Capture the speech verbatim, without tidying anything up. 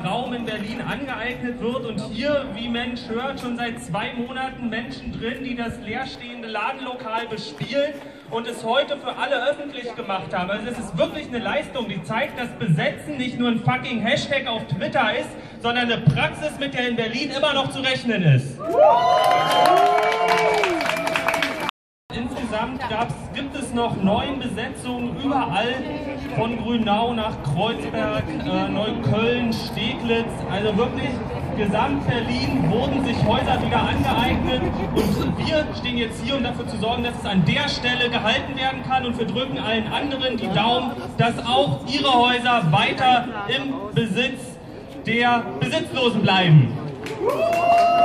Raum in Berlin angeeignet wird und hier, wie Mensch hört, schon seit zwei Monaten Menschen drin, die das leerstehende Ladenlokal bespielen und es heute für alle öffentlich gemacht haben. Also es ist wirklich eine Leistung, die zeigt, dass Besetzen nicht nur ein fucking Hashtag auf Twitter ist, sondern eine Praxis, mit der in Berlin immer noch zu rechnen ist. Insgesamt gab's, gibt es noch neun Besetzungen überall, von Grünau nach Kreuzberg, äh, Neukölln, Steglitz, also wirklich Gesamt-Berlin wurden sich Häuser wieder angeeignet und wir stehen jetzt hier, um dafür zu sorgen, dass es an der Stelle gehalten werden kann und wir drücken allen anderen die Daumen, dass auch ihre Häuser weiter im Besitz der Besitzlosen bleiben.